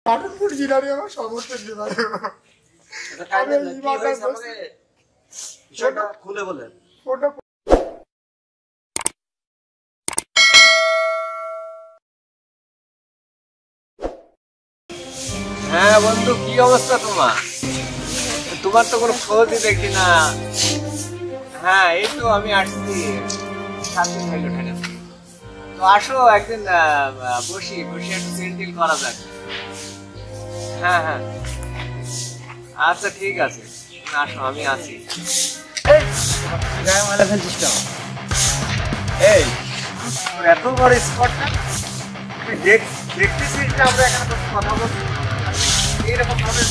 খুলে বলেন। হ্যাঁ বন্ধু, কি অবস্থা তোমার? তোমার তো কোনো খোঁজই দেখি না। হ্যাঁ এই তো আমি আসছি, 7 দিন হইল ঠেকেছি। তো আসো একদিন বসে একটু সেন্টিল করা যাক। হ্যাঁ হ্যাঁ আচ্ছা ঠিক আছে, আসো আমি আছি। এই এত বড় স্পটটা তুই দেখতেছিস যে আমরা এখানে কথা বলছি, এইরকম ভাবে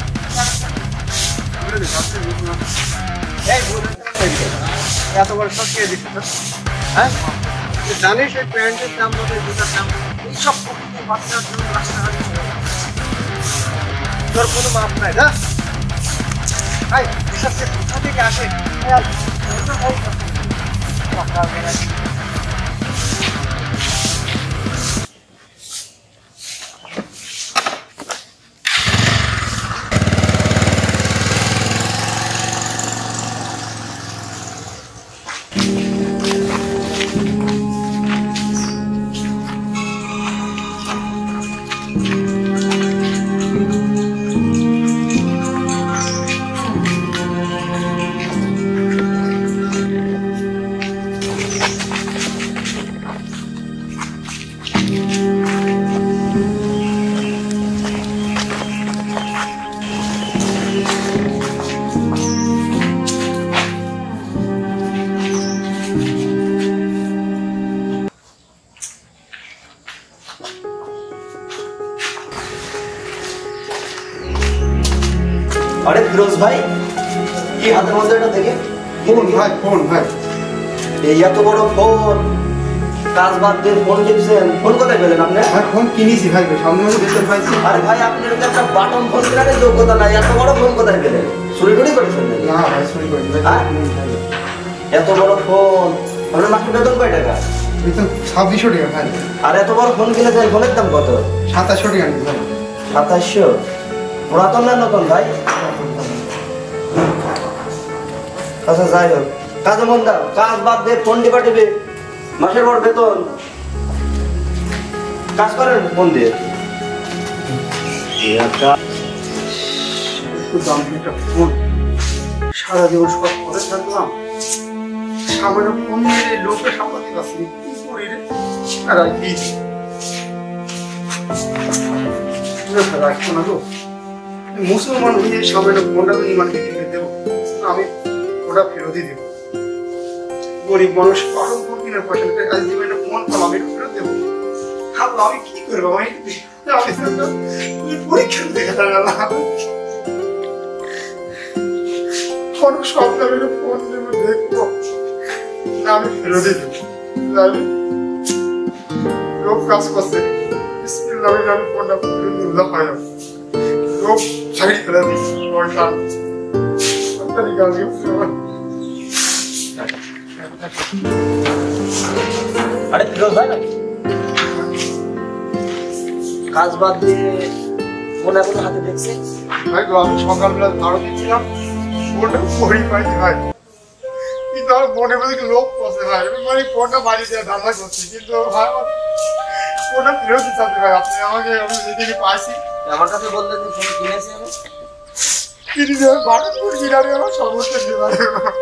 এত বড় সব খেয়ে দিচ্ছিস? হ্যাঁ জানিস এই প্যান্টের দাম কত, জুতার দাম, এইসব বাচ্চার জন্য রাস্তাঘাটে তোর কোনো মাপ নাই না? এসব কোথা থেকে আসে? अरे फिरोज भाई, ये हाथের মধ্যে এটা দেখে। ফোন ভাই এই এত বড় ফোন, কাজ বাদ দিয়ে ফোন কিনছেন? ফোন কোথায় পেলেন আপনি? ভাই ফোন কিনেছি ভাই, সামনে মাসে দেখতে পাইছি। আরে ভাই আপনার তো একটা বাটন ফোন কেনার যোগ্যতা নাই, এত বড় ফোন কোথায় পেলেন? চুরি টুরি করেছেন? না ভাই চুরি করিনি ভাই। এত বড় ফোন, আপনার মাসে বেতন কয় টাকা? বেতন 2600 টাকা ভাই। আর এত বড় ফোন কিনেছেন, ফোনের দাম কত? 2700 টাকা ভাই। 2700? পুরাতন না নতুন ভাই? আচ্ছা যাই হোক, কাজে মন দাও, কাজ বাদ দিয়ে ফোন টিপা টিপে মাসের পর বেতন, কাজ করেন ফোন দিয়ে। ফোন সারা জীবন সব করে থাকলাম, সামনে ফোন নিয়ে লোকে সামলাতে পারছি কি করি রে। আর কি রাখবো না তো, মুসলমান হয়ে সামনে ফোনটা তো ইমানকে কিনে দেবো, আমি ওটা ফেরতই দেবো। গরিব মানুষ কারণ ফোন কিনার পয়সা নিতে আজ জীবনে একটা ফোন পাবো, আমি ফেরত দেবো। ভাবলো আমি কি করবো, আমি পরীক্ষা দেখে থাকলাম অনেক স্বপ্ন, আমি ফোন দেবো দেখবো, আমি ফেরতই দেবো। আমি লোক কাজ করছে, আমি ফোনটা ফেরত হয় না, লোক ছাড়ি ফেলে দিচ্ছি পয়সা। আরে ফিরোজ ভাই, কাজ বাদ দিয়ে ফোন এখন হাতে দেখছি ভাই। আমি সকালবেলা ধারো দিচ্ছিলাম, ফোনটা পড়ি পাইছি ভাই, কিন্তু আমার মনে বলে লোক বসে ভাই, মানে ফোনটা বাড়ি দিয়ে ধান্দা করছি, কিন্তু ভাই আমার ফোনটা ফেরত দিতে হবে ভাই। আপনি আমাকে আমি যেদিকে পাইছি আমার কাছে বললেন যে ফোন কিনেছি আমি, কিনে দেবেন বাটন ফোন কিনারে আমার সমস্যা নেই ভাই।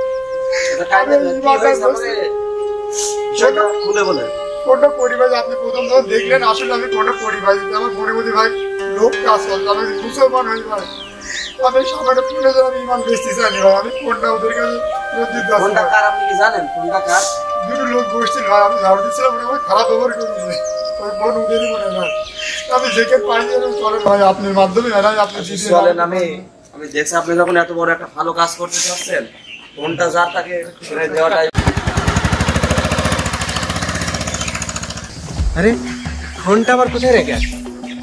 খুলে বলেন। ফোনটা পরিবার আপনি প্রথম যখন দেখলেন, আসলে আমি ফোনটা পরিবার আমার মনে মধ্যে ভাই লোক কাজ করছে, আমি মুসলমান হই ভাই, আমি সামনে ফোনে যেন আমি ইমান বেচতে চাইনি ভাই, আমি ফোনটা ওদের কাছে দিতে আসি। ফোনটা কার আপনি কি জানেন? ফোনটা কার? দুটো লোক বসছিল ভাই, আমি ঝাড়ু দিচ্ছিলাম, আমার খারাপ ব্যবহার করেছি, ওই ফোন ওদেরই মনে হয়। আমি যেখানে পাইনি চলেন ভাই, আপনার মাধ্যমে আপনি চলেন। আমি দেখছি আপনি যখন এত বড় একটা ভালো কাজ করতে চাচ্ছেন, ফোনটা যার তাকে দেওয়াটাই। আরে ফোনটা আবার কোথায় রেখে আসে?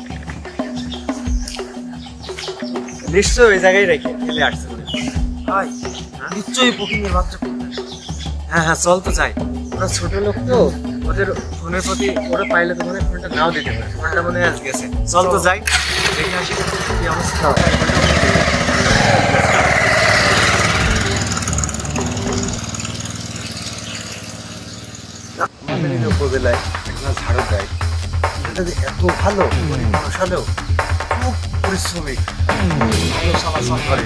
নিশ্চয়ই ওই জায়গায় রেখে ফেলে আসছে ভাই, নিশ্চয়ই বুকিংয়ের বাচ্চা। হ্যাঁ হ্যাঁ চল তো যাই, ওরা ছোট লোক তো, ওদের ফোনের প্রতি ওরা পাইলে তো মনে ফোনটা নাও দিতে পারে, ফোনটা মনে হয় গেছে। চল তো যাই। দেখে আসি কি অবস্থা। আমাদের এই উপজেলায় একটা ঝাড়ু দেয়, এটা যে এত ভালো, গরিব মানুষ হলেও খুব পরিশ্রমিক, ভালো চলাচল করে,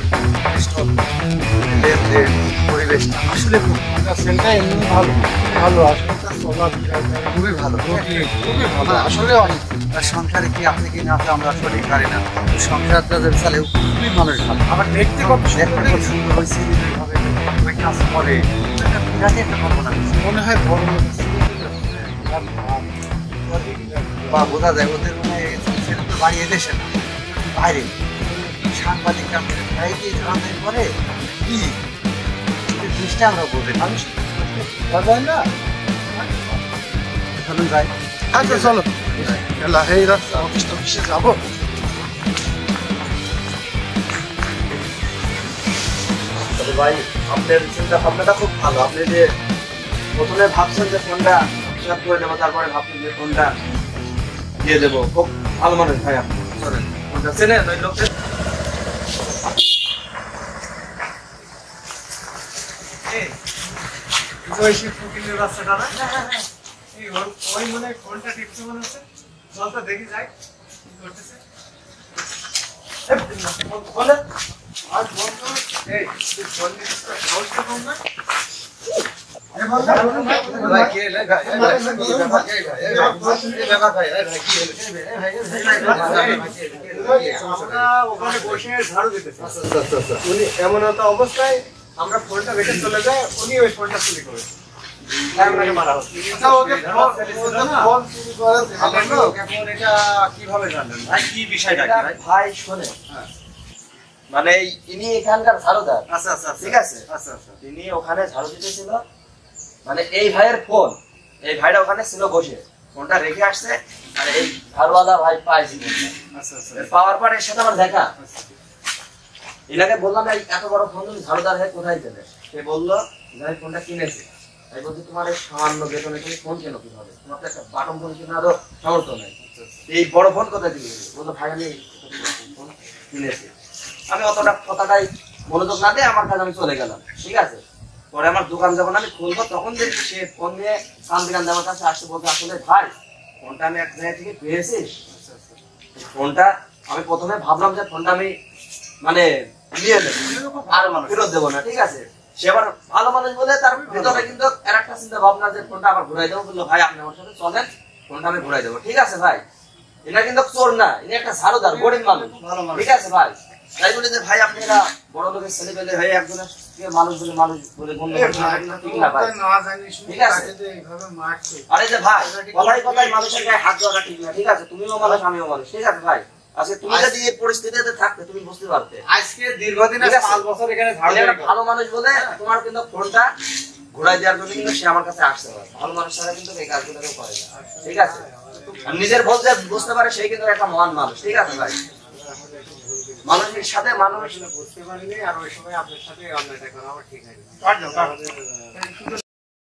লেনদেন পরিবেশটা আসলে খুব সেলটা এমনি ভালো ভালো আসলে তার চলাফেরা খুবই ভালো, খুবই ভালো আসলে অনেক। আর সংসারে কি আপনি কি না আপনি আমরা সঠিক পারি না, সংসারটা যে চালেও খুবই মানুষ ভালো, আবার দেখতে কত দেখতে খুব সুন্দর হয়েছে, এইভাবে ওই কাজ করে একটা বিরাট একটা কল্পনা হয়েছে। মনে হয় বড় লোক বা বোঝা যায় ওদের মনে হয় সেটা তো বাড়ি এদেশে না, বাইরে সাংবাদিক ভাই কি ধরনের করে কি এই জিনিসটা আমরা বলতে পারি যায় না। চলুন যাই। আচ্ছা চলো এই রাস্তা অফিসে যাবো। তবে ভাই আপনার চিন্তা ভাবনাটা খুব ভালো। আপনি যে প্রথমে ভাবছেন যে ফোনটা হিসাব করে নেবো, তারপরে ভাবছেন যে ফোনটা দিয়ে দেবো, খুব ভালো মানুষ ভাই আপনি। চলেন, ফোনটা চেনেন ওই লোকটা? ওই সে ফকিরের বাচ্চাটা না, এই ওই মনে হয় ফোনটা টিপছে মনে হচ্ছে, চল তো দেখি যাই কি করতেছে। বলে আর ফোন তো এই তুই ফোন নিতে সাহস তো কম না। আমরা ওখানে বসে ঝাড়ু দিতেছি, উনি এমন একটা অবস্থায় আমরা ফোনটা রেখে চলে যায়, উনি ওই ফোনটা চুরি করেছে, আপনাকে মারা হচ্ছে। এটা কিভাবে জানলেন ভাই কি বিষয়টা কি ভাই? ভাই শোনে, মানে ইনি এখানকার ঝাড়ুদার। আচ্ছা আচ্ছা ঠিক আছে, আচ্ছা আচ্ছা তিনি ওখানে ঝাড়ু দিতেছিল, মানে এই ভাইয়ের ফোন, এই ভাইটা ওখানে ছিল বসে, ফোনটা রেখে আসছে, আর এই ঝাড়ুওয়ালা ভাই পাইছি আচ্ছা আচ্ছা পাওয়ার পর এর সাথে আমার দেখা। এনাকে বললাম এই এত বড় ফোন তুমি ঝাড়ুদার হয়ে কোথায় পেলে? সে বললো যে আমি ফোনটা কিনেছি। আমি বলছি তোমার এই সামান্য বেতনে তুমি ফোন কেন কিভাবে? তোমার তো একটা বাটন ফোন কেনারও সামর্থ্য নেই, এই বড় ফোন কোথায় দিবে? বললো ভাই আমি ফোন কিনেছি। আমি অতটা কথাটাই মনোযোগ না দিয়ে আমার কাছে আমি চলে গেলাম। ঠিক আছে, পরে আমার দোকান যখন আমি খুলবো তখন দেখি সে ফোন নিয়ে শান্তিকান্ত আমার কাছে আসতে বলতে, আসলে ভাই ফোনটা আমি এক জায়গা থেকে পেয়েছি। ফোনটা আমি প্রথমে ভাবলাম যে ফোনটা আমি মানে নিয়ে নেবো আর ফেরত দেবো না। ঠিক আছে, সে আবার ভালো মানুষ বলে তার ভেতরে কিন্তু আর একটা চিন্তা ভাবনা যে ফোনটা আবার ঘুরাই দেবো। বললো ভাই আপনি আমার সাথে চলেন, ফোনটা আমি ঘুরাই দেবো। ঠিক আছে ভাই, এরা কিন্তু চোর না, ইনি একটা ঝাড়ুদার গরিব মানুষ। ঠিক আছে ভাই, তাই বলে যে ভাই আপনি এরা বড় লোকের ছেলে পেলে হয়ে একজনের মানুষ বলে গণ্য করছেন, ঠিক না ভাই? ঠিক আছে, আরে যে ভাই কথায় কথায় মানুষের গায়ে হাত দেওয়াটা ঠিক না। ঠিক আছে, তুমিও মানুষ আমিও মানুষ। ঠিক আছে ভাই, আজকে তুমি যদি এই পরিস্থিতিতে থাকতে তুমি বুঝতে পারতে। আজকে দীর্ঘদিন 5 বছর এখানে ঝাড়ু একটা দেয়। ভালো মানুষ বলে তোমার কিন্তু ফোনটা ঘুরাই দেওয়ার জন্য কিন্তু সে আমার কাছে আসতে পারে। ভালো মানুষ ছাড়া কিন্তু এই কাজগুলো কেউ করে না। ঠিক আছে, আর নিজের বলতে বুঝতে পারে সেই কিন্তু একটা মহান মানুষ। ঠিক আছে ভাই, মানুষের সাথে মানুষ বুঝতে পারিনি, আর ওই সময় আপনার সাথে অন্যায়টা করা আমার ঠিক হয়নি।